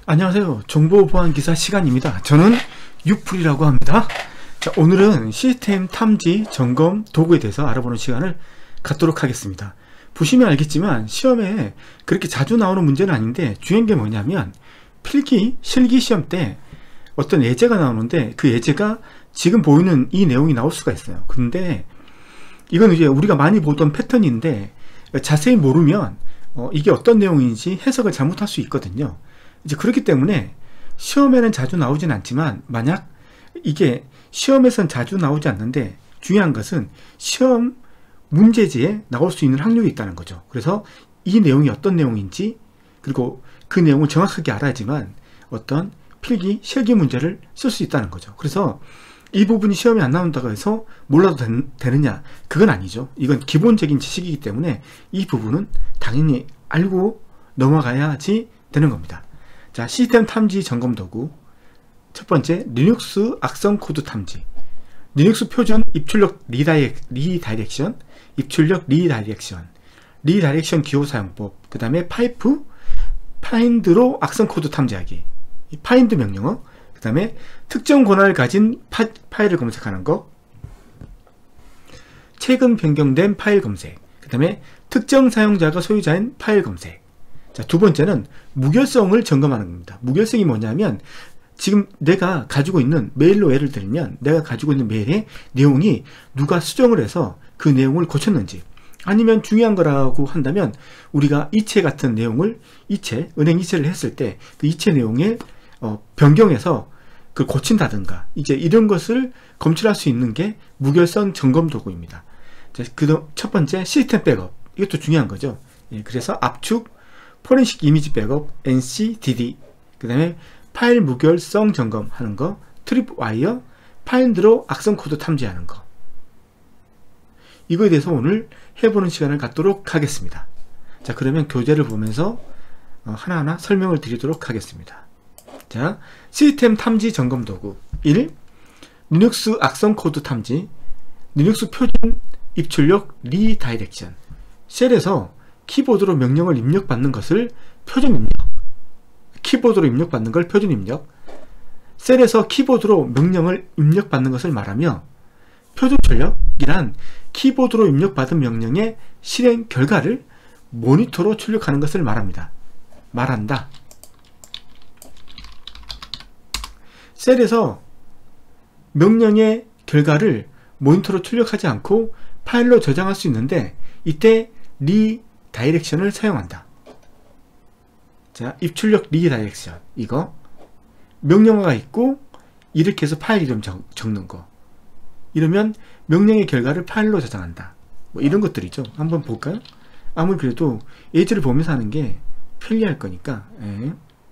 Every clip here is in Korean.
안녕하세요. 정보보안기사 시간입니다. 저는 유풀이라고 합니다. 자, 오늘은 시스템 탐지 점검 도구에 대해서 알아보는 시간을 갖도록 하겠습니다. 보시면 알겠지만 시험에 그렇게 자주 나오는 문제는 아닌데 중요한 게 뭐냐면 필기, 실기 시험 때 어떤 예제가 나오는데 그 예제가 지금 보이는 이 내용이 나올 수가 있어요. 근데 이건 이제 우리가 많이 보던 패턴인데 자세히 모르면 이게 어떤 내용인지 해석을 잘못할 수 있거든요. 이제 그렇기 때문에 시험에는 자주 나오진 않지만 만약 이게 시험에선 자주 나오지 않는데 중요한 것은 시험 문제지에 나올 수 있는 확률이 있다는 거죠. 그래서 이 내용이 어떤 내용인지 그리고 그 내용을 정확하게 알아야지만 어떤 필기, 실기 문제를 쓸 수 있다는 거죠. 그래서 이 부분이 시험에 안 나온다고 해서 몰라도 되느냐? 그건 아니죠. 이건 기본적인 지식이기 때문에 이 부분은 당연히 알고 넘어가야지 되는 겁니다. 자, 시스템 탐지 점검 도구 첫 번째, 리눅스 악성 코드 탐지. 리눅스 표준 입출력 리다이렉션, 입출력 리다이렉션 기호 사용법, 그 다음에 파인드로 악성 코드 탐지하기, 파인드 명령어, 그 다음에 특정 권한을 가진 파일을 검색하는 거, 최근 변경된 파일 검색, 그 다음에 특정 사용자가 소유자인 파일 검색. 자, 두 번째는 무결성을 점검하는 겁니다. 무결성이 뭐냐면 지금 내가 가지고 있는 메일로 예를 들면 내가 가지고 있는 메일의 내용이 누가 수정을 해서 그 내용을 고쳤는지, 아니면 중요한 거라고 한다면 우리가 이체 같은 내용을 은행 이체를 했을 때 그 이체 내용에 변경해서 그걸 고친다든가 이제 이런 것을 검출할 수 있는 게 무결성 점검 도구입니다. 자, 첫 번째 시스템 백업, 이것도 중요한 거죠. 예, 그래서 압축, 포렌식 이미지 백업, NCDD, 그 다음에 파일 무결성 점검하는 거, 트립와이어, 파인드로 악성 코드 탐지하는 거. 이거에 대해서 오늘 해보는 시간을 갖도록 하겠습니다. 자, 그러면 교재를 보면서 하나하나 설명을 드리도록 하겠습니다. 자, 시스템 탐지 점검 도구 1. 리눅스 악성 코드 탐지. 리눅스 표준 입출력 리다이렉션. 쉘에서 키보드로 명령을 입력받는 것을 표준 입력. 키보드로 입력받는 걸 표준 입력. 셀에서 키보드로 명령을 입력받는 것을 말하며 표준 출력이란 키보드로 입력받은 명령의 실행 결과를 모니터로 출력하는 것을 말한다. 셀에서 명령의 결과를 모니터로 출력하지 않고 파일로 저장할 수 있는데 이때 리다이렉션을 사용한다. 자, 입출력 리다이렉션, 이거 명령어가 있고 이렇게 해서 파일 이름 적는 거, 이러면 명령의 결과를 파일로 저장한다. 뭐 이런 것들이죠. 한번 볼까요? 아무리 그래도 예제를 보면서 하는 게 편리할 거니까. 예.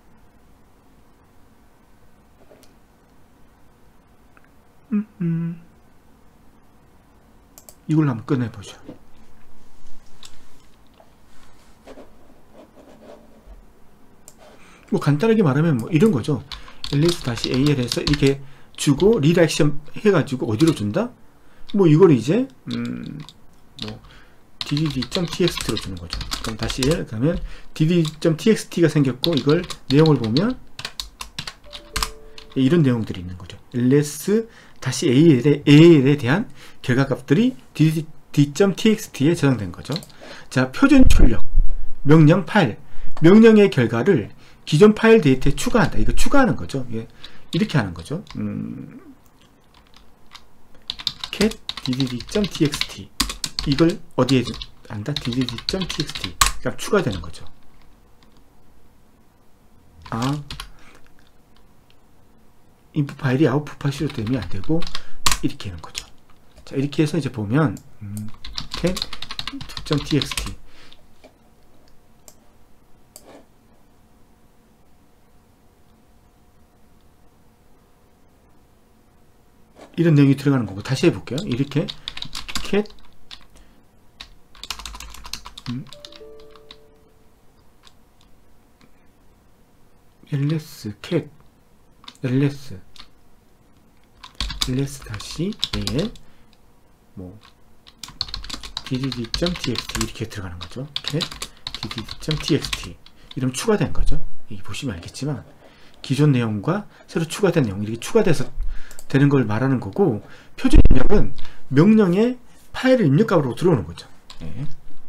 이걸로 한번 꺼내보죠. 뭐 간단하게 말하면 뭐 이런 거죠. ls-al에서 이렇게 주고 리다이렉션 해가지고 어디로 준다? 뭐 이걸 이제 뭐 dd.txt로 주는 거죠. 그럼 다시 그러면 dd.txt가 생겼고 이걸 내용을 보면 이런 내용들이 있는 거죠. ls-al에 대한 결과값들이 dd.txt에 저장된 거죠. 자, 표준 출력 명령 파일, 명령의 결과를 기존 파일 데이터에 추가한다. 이거 추가하는 거죠. 예. 이렇게 하는 거죠. cat dd.txt, 이걸 어디에 한다? dd.txt 가 추가되는 거죠. 인풋 파일이 아웃풋 파일로 되면 안 되고 이렇게 하는 거죠. 자, 이렇게 해서 이제 보면 cat cat.txt 이런 내용이 들어가는 거고, 다시 해볼게요. 이렇게 cat ls 다시 al 뭐 dd.txt 이렇게 들어가는 거죠. cat dd.txt 이러면 추가된 거죠. 여기 보시면 알겠지만 기존 내용과 새로 추가된 내용 이렇게 추가돼서 되는 걸 말하는 거고, 표준 입력은 명령에 파일을 입력값으로 들어오는 거죠. 예.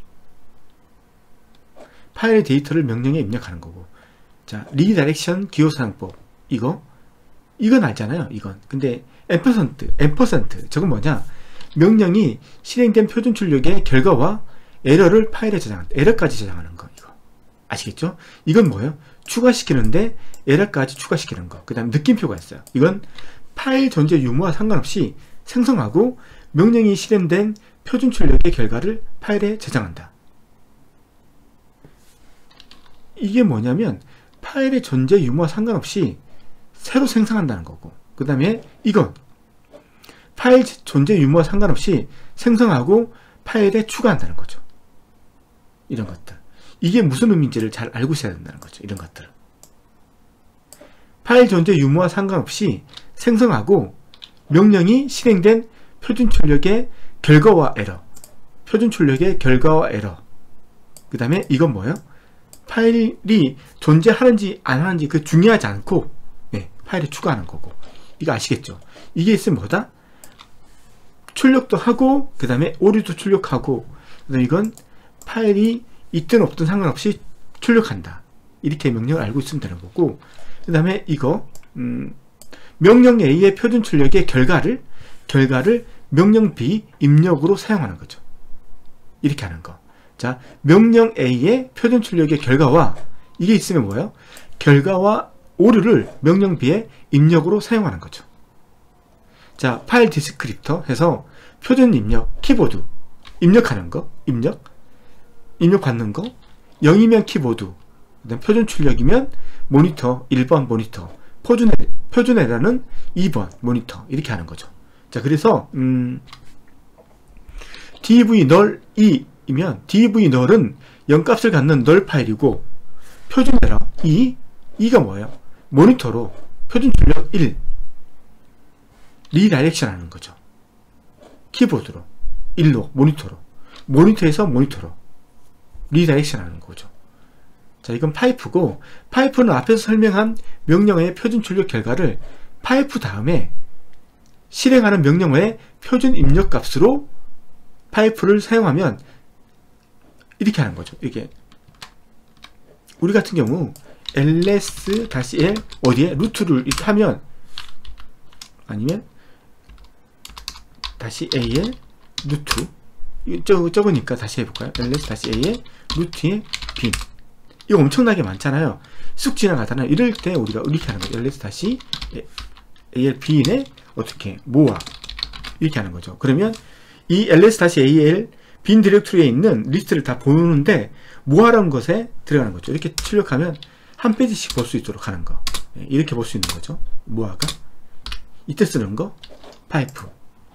파일의 데이터를 명령에 입력하는 거고. 자, 리다이렉션 기호사용법 이건 알잖아요. 이건. 근데 앰퍼센트 저건 뭐냐? 명령이 실행된 표준 출력의 결과와 에러를 파일에 저장한다. 에러까지 저장하는 거. 이거 아시겠죠? 이건 뭐예요? 추가시키는데 에러까지 추가시키는 거. 그 다음에 느낌표가 있어요. 이건 파일 존재 유무와 상관없이 생성하고 명령이 실행된 표준 출력의 결과를 파일에 저장한다. 이게 뭐냐면 파일의 존재 유무와 상관없이 새로 생성한다는 거고, 그 다음에 이건 파일 존재 유무와 상관없이 생성하고 파일에 추가한다는 거죠. 이런 것들. 이게 무슨 의미인지를 잘 알고 있어야 된다는 거죠. 이런 것들은. 파일 존재 유무와 상관없이 생성하고 명령이 실행된 표준 출력의 결과와 에러. 표준 출력의 결과와 에러. 그 다음에 이건 뭐예요? 파일이 존재하는지 안 하는지 그 중요하지 않고 파일에 추가하는 거고. 이거 아시겠죠? 이게 있으면 뭐다? 출력도 하고 그 다음에 오류도 출력하고, 그 다음에 이건 파일이 있든 없든 상관없이 출력한다. 이렇게 명령을 알고 있으면 되는 거고, 그 다음에 이거 명령 A의 표준 출력의 결과를 명령 B 입력으로 사용하는 거죠. 이렇게 하는 거. 자, 명령 A의 표준 출력의 결과와 이게 있으면 뭐예요? 결과와 오류를 명령 B의 입력으로 사용하는 거죠. 자, 파일 디스크립터 해서 표준 입력, 키보드 입력하는 거, 입력 받는 거, 0이면 키보드, 그다음 표준 출력이면 모니터 1번 모니터, 표준 에러는 2번 모니터, 이렇게 하는 거죠. 자, 그래서 dv null 2이면 dv null은 0값을 갖는 null 파일이고, 표준 에러 2가 뭐예요? 모니터로 표준 출력 1 리다이렉션 하는 거죠. 키보드로 1로 모니터에서 모니터로 리다이렉션 하는 거죠. 자, 이건 파이프고, 파이프는 앞에서 설명한 명령어의 표준 출력 결과를 파이프 다음에 실행하는 명령어의 표준 입력 값으로 파이프를 사용하면 이렇게 하는 거죠. 이게 우리 같은 경우 ls-l 어디에 루트를 이렇게 하면, 아니면 다시 a의 루트, 적으니까 다시 해볼까요? ls-a의 루트의 빈. 이거 엄청나게 많잖아요. 쑥 지나가잖아요. 이럴 때 우리가 이렇게 하는 거죠. ls-al 빈에 어떻게 모아, 이렇게 하는 거죠. 그러면 이 ls-al 빈 디렉토리에 있는 리스트를 다 보는데 모아라는 것에 들어가는 거죠. 이렇게 출력하면 한 페이지씩 볼 수 있도록 하는 거. 이렇게 볼 수 있는 거죠. 모아가. 이때 쓰는 거 파이프.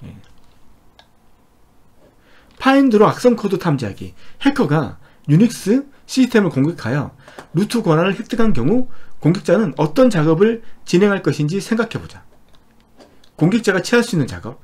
파인드로 악성 코드 탐지하기. 해커가 유닉스 시스템을 공격하여 루트 권한을 획득한 경우 공격자는 어떤 작업을 진행할 것인지 생각해보자. 공격자가 취할 수 있는 작업.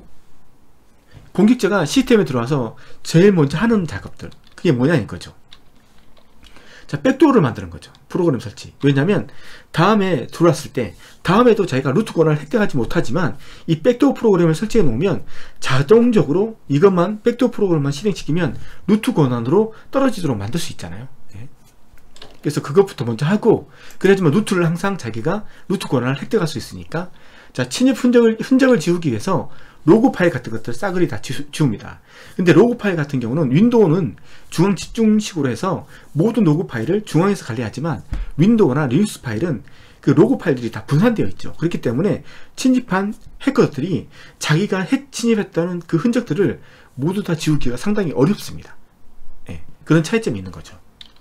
공격자가 시스템에 들어와서 제일 먼저 하는 작업들. 그게 뭐냐는 거죠. 자, 백도어를 만드는 거죠. 프로그램 설치. 왜냐면 다음에 들어왔을 때, 다음에도 자기가 루트 권한을 획득하지 못하지만 이 백도어 프로그램을 설치해 놓으면 자동적으로 이것만, 백도어 프로그램만 실행시키면 루트 권한으로 떨어지도록 만들 수 있잖아요. 그래서 그것부터 먼저 하고, 그래야지만 루트를 항상 자기가 루트 권한을 획득할 수 있으니까. 자, 침입 흔적을 지우기 위해서 로그 파일 같은 것들 싸그리 다 지웁니다. 근데 로그 파일 같은 경우는 윈도우는 중앙 집중식으로 해서 모든 로그 파일을 중앙에서 관리하지만, 윈도우나 리눅스 파일은 그 로그 파일들이 다 분산되어 있죠. 그렇기 때문에 침입한 해커들이 자기가 침입했다는 그 흔적들을 모두 다 지우기가 상당히 어렵습니다. 그런 차이점이 있는 거죠.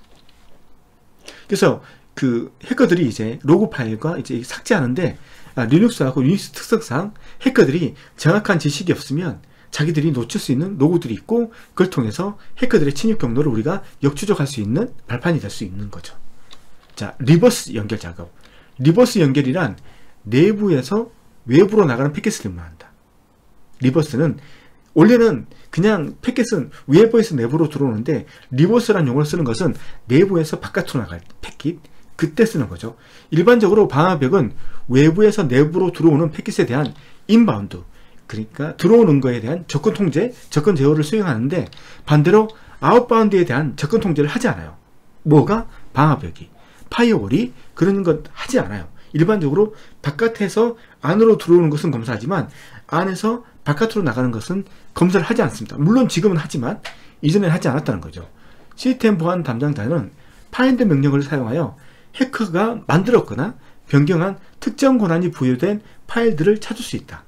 그래서 그 해커들이 이제 로그 파일과 이제 삭제하는데, 리눅스하고 유닉스 특성상 해커들이 정확한 지식이 없으면 자기들이 놓칠 수 있는 로그들이 있고, 그걸 통해서 해커들의 침입 경로를 우리가 역추적할 수 있는 발판이 될 수 있는 거죠. 자, 리버스 연결 작업. 리버스 연결이란 내부에서 외부로 나가는 패킷을 의미한다. 리버스는 원래는 그냥 패킷은 외부에서 내부로 들어오는데, 리버스라는 용어를 쓰는 것은 내부에서 바깥으로 나갈 패킷, 그때 쓰는 거죠. 일반적으로 방화벽은 외부에서 내부로 들어오는 패킷에 대한 인바운드, 그러니까 들어오는 거에 대한 접근 통제, 접근 제어를 수행하는데 반대로 아웃바운드에 대한 접근 통제를 하지 않아요. 뭐가? 방화벽이, 파이어월이 그런 건 하지 않아요. 일반적으로 바깥에서 안으로 들어오는 것은 검사하지만 안에서 바깥으로 나가는 것은 검사를 하지 않습니다. 물론 지금은 하지만 이전에는 하지 않았다는 거죠. 시스템 보안 담당자는 파인드 명령을 사용하여 해커가 만들었거나 변경한 특정 권한이 부여된 파일들을 찾을 수 있다.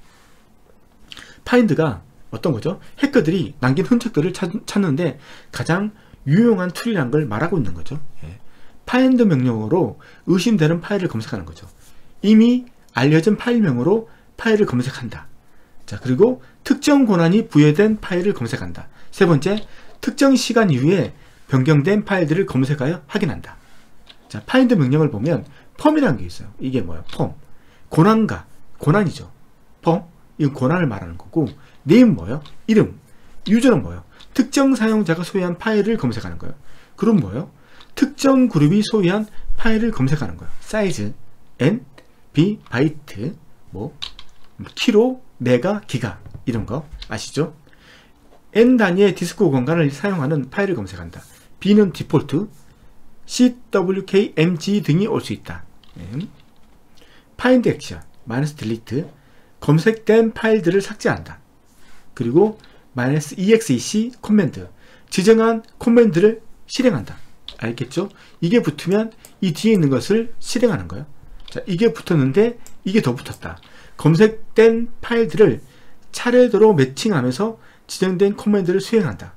파인드가 어떤 거죠? 해커들이 남긴 흔적들을 찾는데 가장 유용한 툴이라는 걸 말하고 있는 거죠. 예. 파인드 명령어로 의심되는 파일을 검색하는 거죠. 이미 알려진 파일명으로 파일을 검색한다. 자, 그리고 특정 권한이 부여된 파일을 검색한다. 세 번째, 특정 시간 이후에 변경된 파일들을 검색하여 확인한다. 자, 파인드 명령을 보면 펌이라는 게 있어요. 이게 뭐예요? 펌. 권한가, 권한이죠. 펌, 이건 권한을 말하는 거고, 네임 뭐예요? 이름. 유저는 뭐예요? 특정 사용자가 소유한 파일을 검색하는 거예요. 그럼 뭐예요? 특정 그룹이 소유한 파일을 검색하는 거예요. 사이즈, N, B, 바이트, 뭐 키로, 메가, 기가 이런 거 아시죠? N 단위의 디스크 공간을 사용하는 파일을 검색한다. B는 디폴트, CWK, MG 등이 올 수 있다. 파인드 액션, 마이너스 딜리트, 검색된 파일들을 삭제한다. 그리고 마이너스 EXEC 코맨드, 지정한 코맨드를 실행한다. 알겠죠? 이게 붙으면 이 뒤에 있는 것을 실행하는 거예요. 자, 이게 붙었는데 이게 더 붙었다. 검색된 파일들을 차례대로 매칭하면서 지정된 코맨드를 수행한다.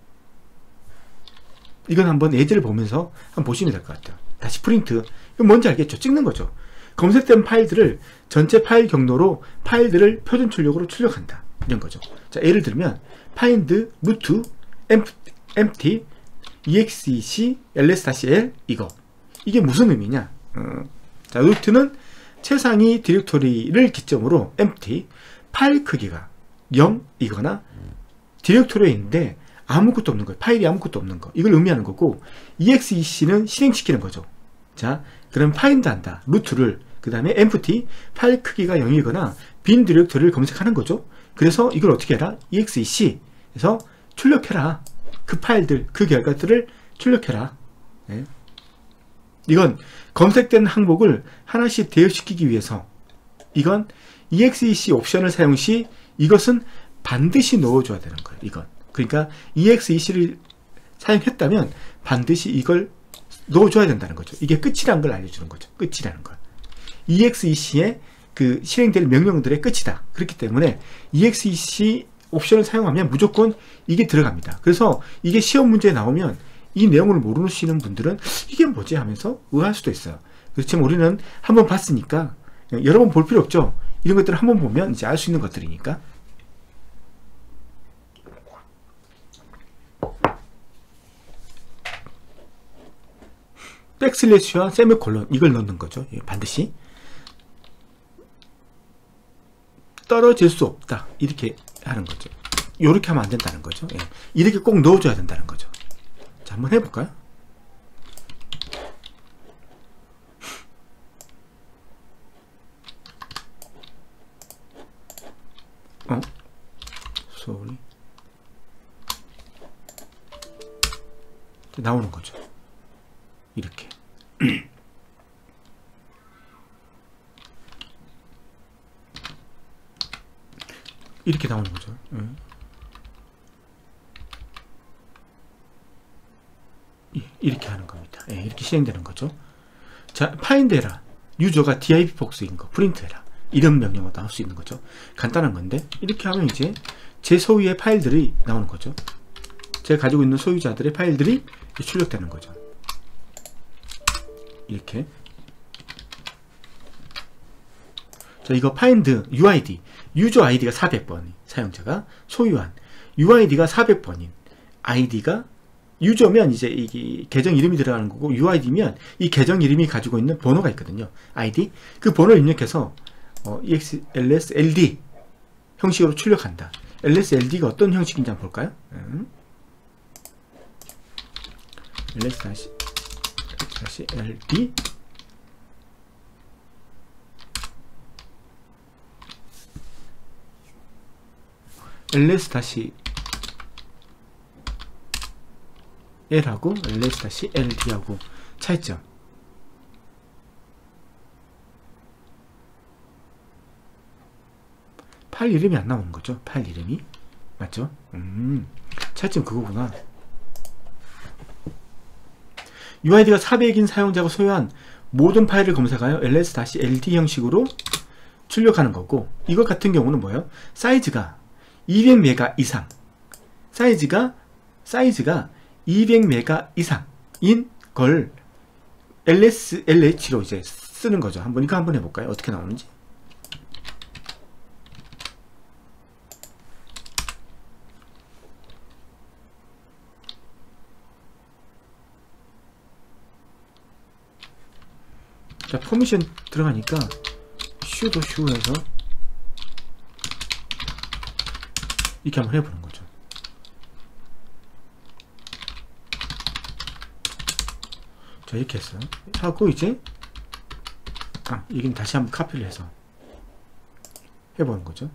이건 한번 예제를 보면서 한번 보시면 될 것 같아요. 다시 프린트. 이건 뭔지 알겠죠? 찍는 거죠. 검색된 파일들을 전체 파일 경로로 파일들을 표준 출력으로 출력한다. 이런 거죠. 자, 예를 들면 find root empty exec ls-l 이거. 이게 무슨 의미냐? 자, 루트는 최상위 디렉토리를 기점으로 empty, 파일 크기가 0이거나 디렉토리에 있는데 아무것도 없는 거예요. 파일이 아무것도 없는 거. 이걸 의미하는 거고, exec는 실행시키는 거죠. 자, 그럼 find 한다. 루트를, 그 다음에 empty, 파일 크기가 0이거나 빈 디렉토리를 검색하는 거죠. 그래서 이걸 어떻게 해라? exec에서 출력해라. 그 파일들, 그 결과들을 출력해라. 네. 이건 검색된 항목을 하나씩 대여시키기 위해서, 이건 exec 옵션을 사용 시 이것은 반드시 넣어줘야 되는 거예요. 이건. 그러니까 exec를 사용했다면 반드시 이걸 넣어줘야 된다는 거죠. 이게 끝이라는 걸 알려주는 거죠. 끝이라는 걸. exec의 그 실행될 명령들의 끝이다. 그렇기 때문에 exec 옵션을 사용하면 무조건 이게 들어갑니다. 그래서 이게 시험 문제에 나오면 이 내용을 모르시는 분들은 이게 뭐지 하면서 의아할 수도 있어요. 그렇지만 우리는 한번 봤으니까 여러 번 볼 필요 없죠. 이런 것들을 한번 보면 이제 알 수 있는 것들이니까. 백슬래시와 세미콜론 이걸 넣는 거죠. 반드시 떨어질 수 없다. 이렇게 하는 거죠. 이렇게 하면 안 된다는 거죠. 이렇게 꼭 넣어줘야 된다는 거죠. 자, 한번 해볼까요? sorry. 나오는 거죠. 이렇게. 이렇게 나오는 거죠. 이렇게 하는 겁니다. 이렇게 실행되는 거죠. 자, 파인드 해라. 유저가 div 복수인 거 프린트 해라. 이런 명령어도 나올 수 있는 거죠. 간단한 건데 이렇게 하면 이제 제 소유의 파일들이 나오는 거죠. 제가 가지고 있는 소유자들의 파일들이 출력되는 거죠. 이렇게. 자, 이거 find UID, 유저 아이디가 400번이 사용자가 소유한, UID가 400번인 아이디가, 유저면 이제 이 계정 이름이 들어가는 거고, UID면 이 계정 이름이 가지고 있는 번호가 있거든요. 아이디. 그 번호를 입력해서 LSLD 형식으로 출력한다. LSLD가 어떤 형식인지 한번 볼까요? LS-LD ls-l하고 ls-ld하고 차이점. 파일 이름이 안 나오는 거죠. 파일 이름이. 맞죠? 차이점 그거구나. UID가 400인 사용자가 소유한 모든 파일을 검색하여 ls-ld 형식으로 출력하는 거고, 이것 같은 경우는 뭐예요? 사이즈가 200메가 이상, 사이즈가 200메가 이상인 걸 ls-lh로 이제 쓰는 거죠. 이거 한번 해볼까요? 어떻게 나오는지. 자, 퍼미션 들어가니까 슈도 슈에서 이렇게 한번 해보는 거죠. 자, 이렇게 했어요. 하고 이제 이긴 다시 한번 카피를 해서 해보는 거죠.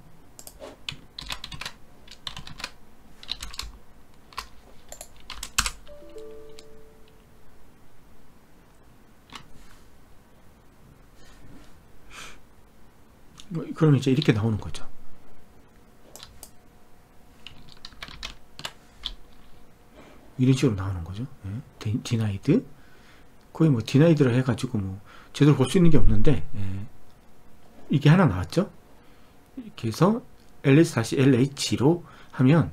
그럼 이제 이렇게 나오는 거죠. 이런 식으로 나오는 거죠. 디나이드. 거의 뭐 디나이드라 해가지고 뭐 제대로 볼 수 있는 게 없는데, 이게 하나 나왔죠. 이렇게 해서 ls-lh로 하면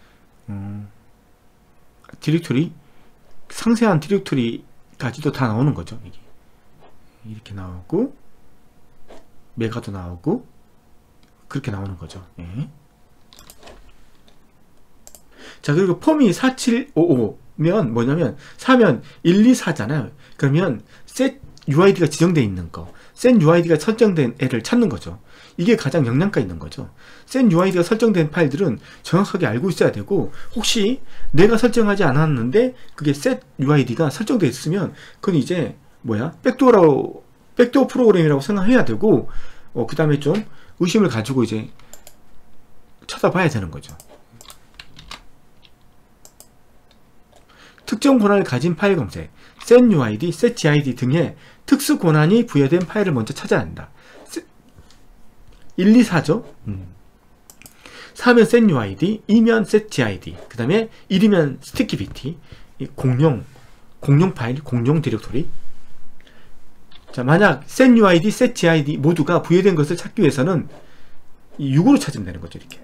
디렉토리, 상세한 디렉토리까지도 다 나오는 거죠. 이게 이렇게 나오고 메가도 나오고 그렇게 나오는 거죠. 자, 그리고 폼이 4755면 뭐냐면 4면 124잖아요. 그러면 set UID가 지정되어 있는 거, set UID가 설정된 애를 찾는 거죠. 이게 가장 영양가 있는 거죠. set UID가 설정된 파일들은 정확하게 알고 있어야 되고, 혹시 내가 설정하지 않았는데 그게 set UID가 설정되어 있으면 그건 이제 백도어 프로그램이라고 생각해야 되고, 그 다음에 좀 의심을 가지고 이제 찾아봐야 되는 거죠. 특정 권한을 가진 파일 검색, setUID, setGID 등의 특수 권한이 부여된 파일을 먼저 찾아야 한다. 1, 2, 4죠. 4면 setUID, 2면 setGID, 그 다음에 1이면 stickyBT, 공용 파일, 공용 디렉토리. 자, 만약 setUID, setGID 모두가 부여된 것을 찾기 위해서는 6으로 찾으면 되는 거죠. 이렇게.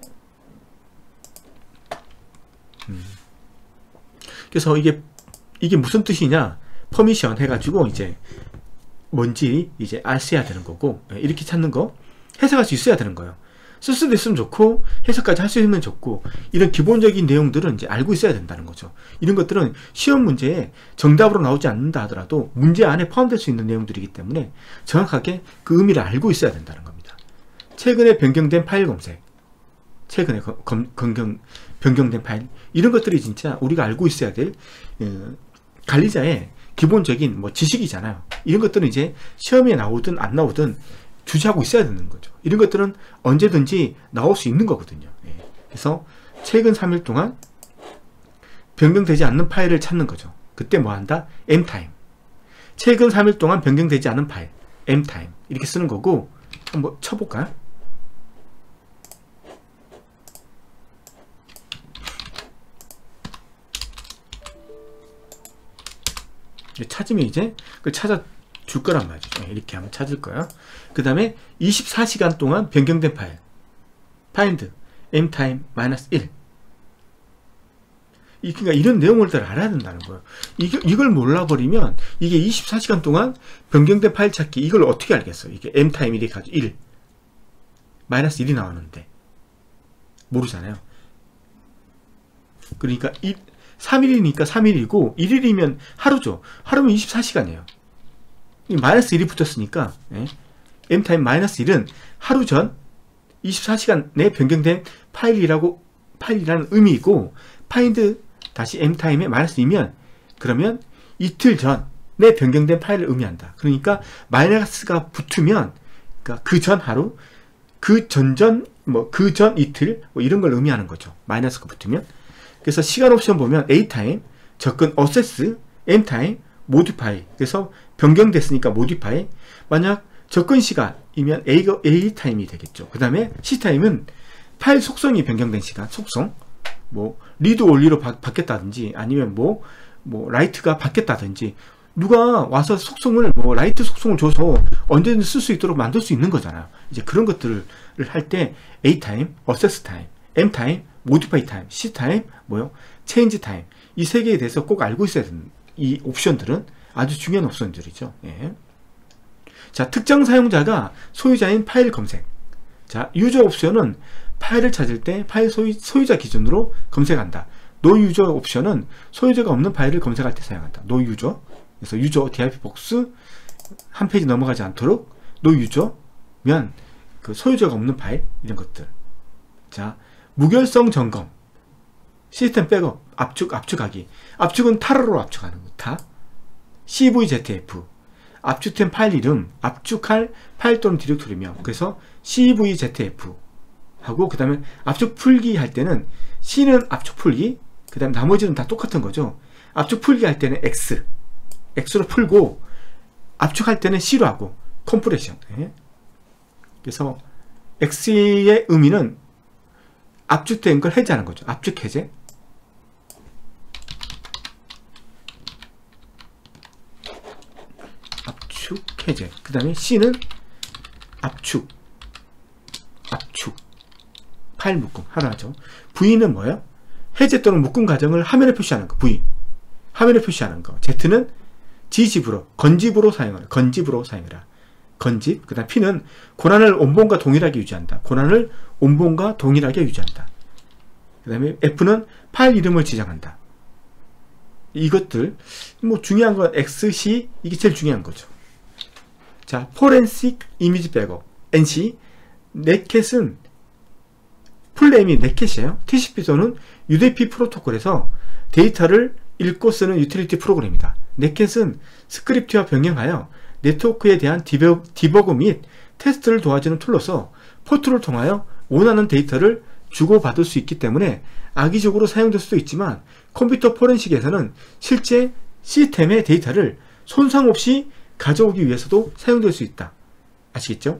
그래서 이게 무슨 뜻이냐, 퍼미션 해가지고 이제 뭔지 이제 알아야 되는 거고, 이렇게 찾는 거 해석할 수 있어야 되는 거예요. 쓸 수도 있으면 좋고 해석까지 할 수 있으면 좋고, 이런 기본적인 내용들은 이제 알고 있어야 된다는 거죠. 이런 것들은 시험 문제에 정답으로 나오지 않는다 하더라도 문제 안에 포함될 수 있는 내용들이기 때문에 정확하게 그 의미를 알고 있어야 된다는 겁니다. 최근에 변경된 파일 검색, 최근에 변경된 파일, 이런 것들이 진짜 우리가 알고 있어야 될 관리자의 기본적인 지식이잖아요. 이런 것들은 이제 시험에 나오든 안 나오든 주시하고 있어야 되는 거죠. 이런 것들은 언제든지 나올 수 있는 거거든요. 그래서 최근 3일 동안 변경되지 않는 파일을 찾는 거죠. 그때 뭐 한다? mtime. 최근 3일 동안 변경되지 않은 파일, mtime. 이렇게 쓰는 거고, 한번 쳐볼까요? 찾으면 이제 그걸 찾아줄 거란 말이죠. 이렇게 하면 찾을 거야. 그 다음에 24시간 동안 변경된 파일, find mtime -1. 그러니까 이런 내용을 다 알아야 된다는 거예요. 이걸 몰라버리면 이게 24시간 동안 변경된 파일 찾기, 이걸 어떻게 알겠어요? 이게 mtime 이렇게 가지고 1 -1이 나오는데 모르잖아요. 그러니까 3일이니까 3일이고 1일이면 하루죠. 하루면 24시간이에요. -1이 붙었으니까 mtime -1은 하루 전 24시간 내 변경된 파일이라는 의미이고, find mtime에 -2면 그러면 이틀 전에 변경된 파일을 의미한다. 그러니까 마이너스가 붙으면, 그러니까 그 전 하루, 그 전전 뭐 그 전 이틀 뭐 이런 걸 의미하는 거죠. 마이너스가 붙으면. 그래서 시간 옵션 보면 A 타임, 접근 어세스, M 타임, 모디파이. 그래서 변경됐으니까 모디파이. 만약 접근 시간이면 A 타임이 되겠죠. 그 다음에 C 타임은 파일 속성이 변경된 시간, 속성. 뭐 리드 올리로 바뀌었다든지 아니면 뭐 라이트가 바뀌었다든지 누가 와서 속성을 뭐 라이트 속성을 줘서 언제든 쓸 수 있도록 만들 수 있는 거잖아요. 이제 그런 것들을 할 때 A 타임, 어세스 타임, M 타임, 모디파이 타임, C 타임, 뭐요? 체인지 타임. 이 세 개에 대해서 꼭 알고 있어야 되는 이 옵션들은 아주 중요한 옵션들이죠. 예. 자, 특정 사용자가 소유자인 파일 검색. 자, 유저 옵션은 파일을 찾을 때 파일 소유자 기준으로 검색한다. 노 유저 옵션은 소유자가 없는 파일을 검색할 때 사용한다. 노 유저. 그래서 유저 DIP 복수 한 페이지 넘어가지 않도록 노 유저면 그 소유자가 없는 파일 이런 것들. 자, 무결성 점검, 시스템 백업, 압축하기. 압축은 타로로 압축하는 거. 타. CVZF. 압축된 파일 이름, 압축할 파일 또는 디렉토리며. 그래서 CVZF 하고 그 다음에 압축 풀기 할 때는 C는 압축 풀기, 그 다음에 나머지는 다 똑같은 거죠. 압축 풀기 할 때는 X로 풀고 압축할 때는 C로 하고 컴프레션. 네. 그래서 X의 의미는 압축된 걸 해제하는 거죠. 압축 해제. 압축 해제. 그 다음에 C는 압축 파일 묶음 하나죠. V는 뭐예요? 해제 또는 묶음 과정을 화면에 표시하는 거. V 화면에 표시하는 거. Z는 지집으로 건집으로 사용하라. 건집. 그 다음 P는 권한을 온본과 동일하게 유지한다. 권한을 온본과 동일하게 유지한다. 그 다음에 F는 파일 이름을 지정한다. 이것들 뭐 중요한 건 XC 이게 제일 중요한 거죠. 자, 포렌식 이미지 백업 NC 넷캣은 풀네임이 넷캣이에요. TCP 또는 UDP 프로토콜에서 데이터를 읽고 쓰는 유틸리티 프로그램이다. 넷캣은 스크립트와 병행하여 네트워크에 대한 디버그 및 테스트를 도와주는 툴로서 포트를 통하여 원하는 데이터를 주고받을 수 있기 때문에 악의적으로 사용될 수도 있지만 컴퓨터 포렌식에서는 실제 시스템의 데이터를 손상 없이 가져오기 위해서도 사용될 수 있다. 아시겠죠?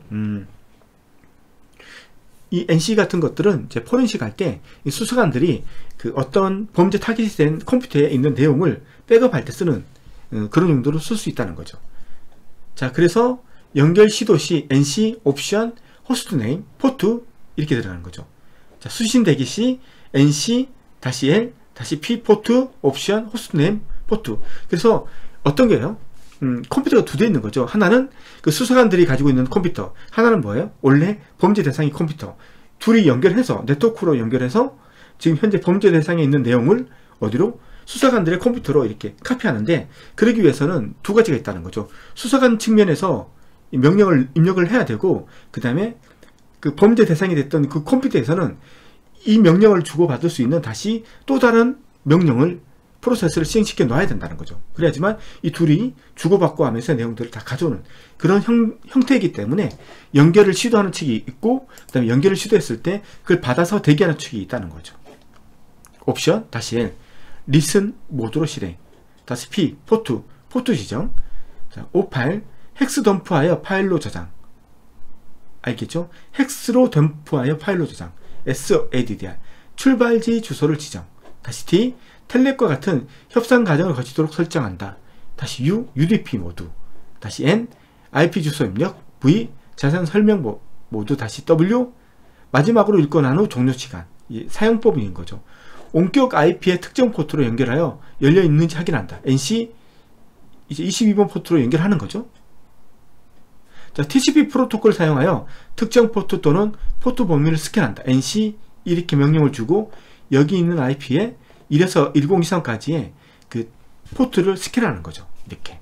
이 NC 같은 것들은 이제 포렌식 할 때 수사관들이 그 어떤 범죄 타깃이 된 컴퓨터에 있는 내용을 백업할 때 쓰는 그런 용도로 쓸 수 있다는 거죠. 자, 그래서 연결 시도 시 NC 옵션 호스트 네임 포트 이렇게 들어가는 거죠. 자, 수신 대기 시 NC -L -P 포트 옵션 호스트 네임 포트. 그래서 어떤 게요? 컴퓨터가 두 대 있는 거죠. 하나는 그 수사관들이 가지고 있는 컴퓨터, 하나는 뭐예요? 원래 범죄 대상이 컴퓨터. 둘이 연결해서 네트워크로 연결해서 지금 현재 범죄 대상에 있는 내용을 어디로? 수사관들의 컴퓨터로 이렇게 카피하는데, 그러기 위해서는 두 가지가 있다는 거죠. 수사관 측면에서 명령을 입력을 해야 되고, 그 다음에 그 범죄 대상이 됐던 그 컴퓨터에서는 이 명령을 주고받을 수 있는 다시 또 다른 명령을 프로세스를 시행시켜 놔야 된다는 거죠. 그래야지만 이 둘이 주고받고 하면서 내용들을 다 가져오는 그런 형태이기 때문에 연결을 시도하는 측이 있고, 그 다음에 연결을 시도했을 때 그걸 받아서 대기하는 측이 있다는 거죠. 옵션 -L 리슨 모드로 실행. -P 포트 지정. 자, O8 헥스 덤프하여 파일로 저장. 알겠죠? 헥스로 덤프하여 파일로 저장. SADDR 출발지 주소를 지정. -T 텔넷과 같은 협상 과정을 거치도록 설정한다. U UDP 모드. N IP 주소 입력. V 자세한 설명 모드. W 마지막으로 읽고 난 후 종료 시간. 사용법인 거죠. 원격 IP의 특정 포트로 연결하여 열려 있는지 확인한다. NC 이제 22번 포트로 연결하는 거죠. 자, TCP 프로토콜 사용하여 특정 포트 또는 포트 범위를 스캔한다. NC 이렇게 명령을 주고 여기 있는 IP에 1에서 1023까지의 그 포트를 스캔하는 거죠. 이렇게.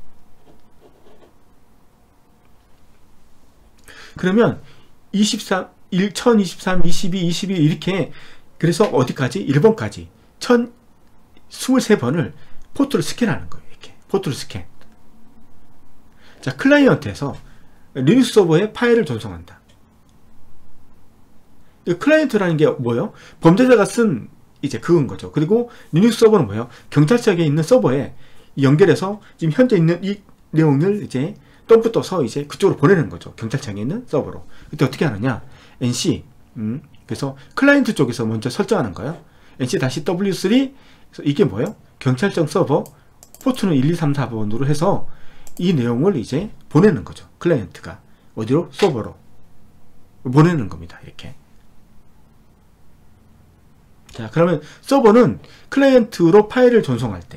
그러면 1023, 22, 22 이렇게, 그래서 어디까지? 1번까지 1023번을 포트를 스캔하는 거예요. 이렇게 포트를 스캔. 자, 클라이언트에서 리눅스 서버에 파일을 전송한다. 클라이언트라는 게 뭐예요? 범죄자가 쓴 이제 그건 거죠. 그리고 리눅스 서버는 뭐예요? 경찰청에 있는 서버에 연결해서 지금 현재 있는 이 내용을 이제 덤프 떠서 이제 그쪽으로 보내는 거죠. 경찰청에 있는 서버로. 그때 어떻게 하느냐? NC 그래서 클라이언트 쪽에서 먼저 설정하는 거예요. NC-W3 이게 뭐예요? 경찰청 서버 포트는 1234번으로 해서 이 내용을 이제 보내는 거죠. 클라이언트가 어디로? 서버로 보내는 겁니다. 이렇게. 자, 그러면 서버는 클라이언트로 파일을 전송할 때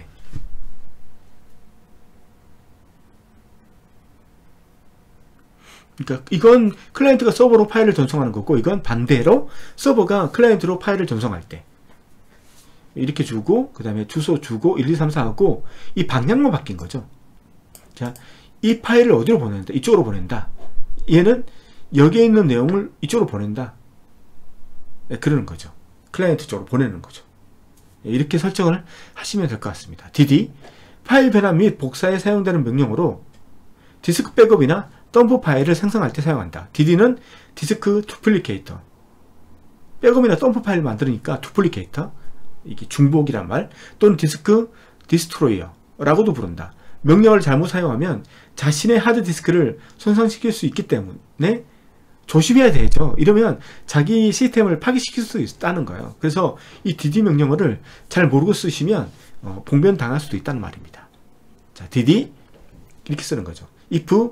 그러니까 이건 클라이언트가 서버로 파일을 전송하는 거고 이건 반대로 서버가 클라이언트로 파일을 전송할 때 이렇게 주고 그 다음에 주소 주고 1234 하고 이 방향만 바뀐 거죠. 자, 이 파일을 어디로 보낸다? 이쪽으로 보낸다. 얘는 여기에 있는 내용을 이쪽으로 보낸다. 네, 그러는 거죠. 클라이언트 쪽으로 보내는 거죠. 네, 이렇게 설정을 하시면 될 것 같습니다. DD 파일 변환 및 복사에 사용되는 명령으로 디스크 백업이나 덤프 파일을 생성할 때 사용한다. DD는 디스크 두플리케이터. 백업이나 덤프 파일을 만드니까 두플리케이터. 이게 중복이란 말. 또는 디스크 디스트로이어라고도 부른다. 명령을 잘못 사용하면 자신의 하드디스크를 손상시킬 수 있기 때문에 조심해야 되죠. 이러면 자기 시스템을 파괴시킬 수 있다는 거예요. 그래서 이 DD 명령어를 잘 모르고 쓰시면 봉변 당할 수도 있다는 말입니다. 자, DD 이렇게 쓰는 거죠. if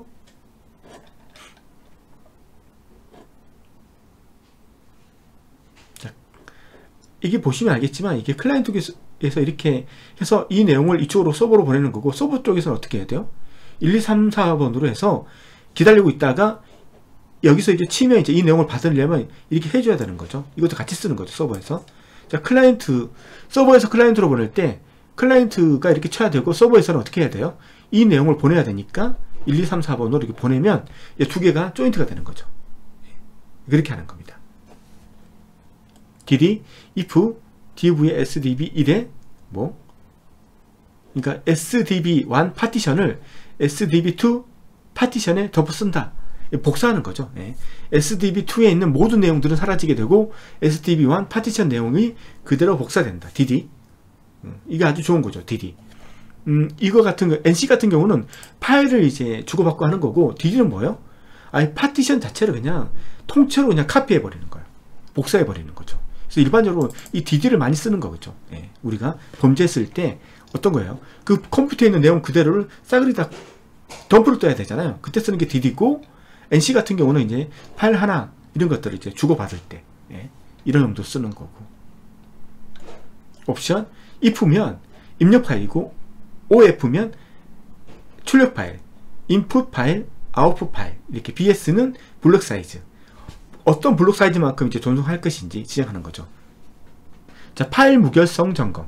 자, 이게 보시면 알겠지만 이게 클라이언트 쪽에서 이렇게 해서 이 내용을 이쪽으로 서버로 보내는 거고 서버 쪽에서는 어떻게 해야 돼요? 1234번으로 해서 기다리고 있다가 여기서 이제 치면 이제 이 내용을 받으려면 이렇게 해줘야 되는 거죠. 이것도 같이 쓰는 거죠. 서버에서. 자, 클라이언트, 서버에서 클라이언트로 보낼 때 클라이언트가 이렇게 쳐야 되고 서버에서는 어떻게 해야 돼요? 이 내용을 보내야 되니까 1234번으로 이렇게 보내면 두 개가 조인트가 되는 거죠. 그렇게 하는 겁니다. DD, if, DV의 SDB 1에 뭐? 그러니까 SDB1 파티션을 SDB2 파티션에 덮어 쓴다. 복사하는 거죠. 예. SDB2에 있는 모든 내용들은 사라지게 되고 SDB1 파티션 내용이 그대로 복사된다. DD. 이게 아주 좋은 거죠. DD. 이거 같은 거, NC 같은 경우는 파일을 이제 주고받고 하는 거고 DD는 뭐예요? 아예 파티션 자체를 그냥 통째로 그냥 카피해 버리는 거예요. 복사해 버리는 거죠. 그래서 일반적으로 이 DD를 많이 쓰는 거죠. 예. 우리가 범죄했을 때 어떤 거예요? 그 컴퓨터에 있는 내용 그대로를 싸그리 다 덤프를 떠야 되잖아요. 그때 쓰는 게 DD고 NC 같은 경우는 이제 파일 하나 이런 것들을 이제 주고받을 때 예, 이런 용도 쓰는 거고. 옵션 if면 입력 파일이고 OF면 출력 파일, 인풋 파일, 아웃풋 파일. 이렇게 BS는 블록 사이즈. 어떤 블록 사이즈만큼 이제 전송할 것인지 지정하는 거죠. 자, 파일 무결성 점검.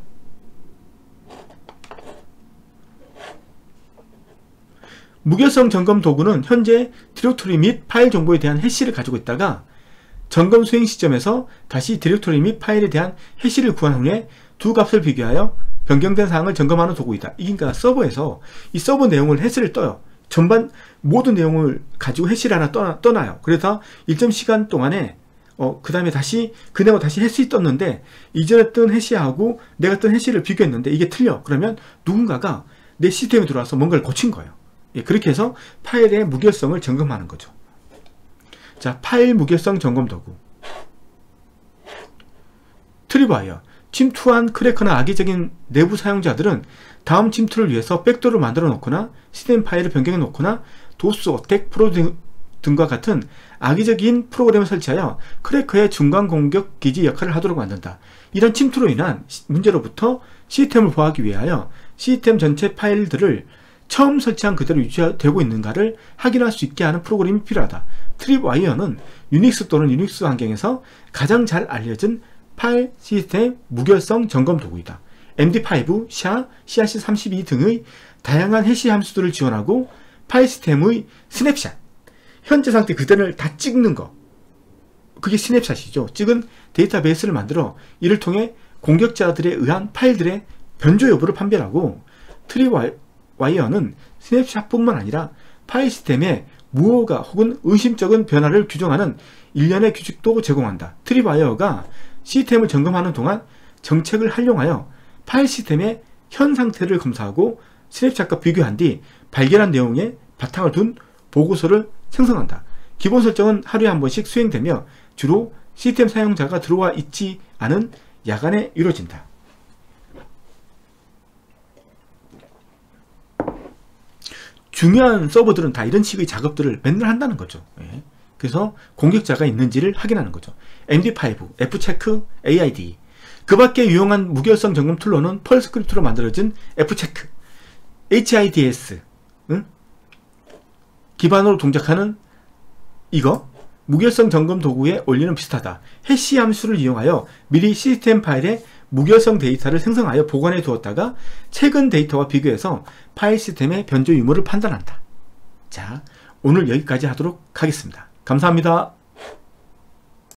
무결성 점검 도구는 현재 디렉토리 및 파일 정보에 대한 해시를 가지고 있다가 점검 수행 시점에서 다시 디렉토리 및 파일에 대한 해시를 구한 후에 두 값을 비교하여 변경된 사항을 점검하는 도구이다. 그러니까 서버에서 이 서버 내용을 해시를 떠요. 전반 모든 내용을 가지고 해시를 하나 떠나요. 그래서 일정 시간 동안에 그 다음에 다시 그 내용 다시 해시 떴는데 이전에 뜬 해시하고 내가 뜬 해시를 비교했는데 이게 틀려. 그러면 누군가가 내 시스템에 들어와서 뭔가를 고친 거예요. 예, 그렇게 해서 파일의 무결성을 점검하는 거죠. 자, 파일 무결성 점검 도구. 트립와이어. 침투한 크래커나 악의적인 내부 사용자들은 다음 침투를 위해서 백도어를 만들어 놓거나 시스템 파일을 변경해 놓거나 도스 어택 프로 등과 같은 악의적인 프로그램을 설치하여 크래커의 중간 공격 기지 역할을 하도록 만든다. 이런 침투로 인한 문제로부터 시스템을 보호하기 위하여 시스템 전체 파일들을 처음 설치한 그대로 유지되고 있는가를 확인할 수 있게 하는 프로그램이 필요하다. 트립와이어는 유닉스 또는 유닉스 환경에서 가장 잘 알려진 파일 시스템 무결성 점검 도구이다. MD5, SHA, CRC32 등의 다양한 해시 함수들을 지원하고 파일 시스템의 스냅샷, 현재 상태 그대로를 다 찍는 거, 그게 스냅샷이죠. 찍은 데이터베이스를 만들어 이를 통해 공격자들에 의한 파일들의 변조 여부를 판별하고 트립와이어는 스냅샷뿐만 아니라 파일 시스템의 무효가 혹은 의심적인 변화를 규정하는 일련의 규칙도 제공한다. 트립와이어가 시스템을 점검하는 동안 정책을 활용하여 파일 시스템의 현 상태를 검사하고 스냅샷과 비교한 뒤 발견한 내용에 바탕을 둔 보고서를 생성한다. 기본 설정은 하루에 한 번씩 수행되며 주로 시스템 사용자가 들어와 있지 않은 야간에 이루어진다. 중요한 서버들은 다 이런 식의 작업들을 맨날 한다는 거죠. 예. 그래서 공격자가 있는지를 확인하는 거죠. MD5, Fcheck, AID. 그 밖에 유용한 무결성 점검 툴로는 펄 스크립트로 만들어진 Fcheck, HIDS 기반으로 동작하는 이거 무결성 점검 도구의 원리는 비슷하다. 해시 함수를 이용하여 미리 시스템 파일에 무결성 데이터를 생성하여 보관해 두었다가 최근 데이터와 비교해서 파일 시스템의 변조 유무를 판단한다. 자, 오늘 여기까지 하도록 하겠습니다. 감사합니다.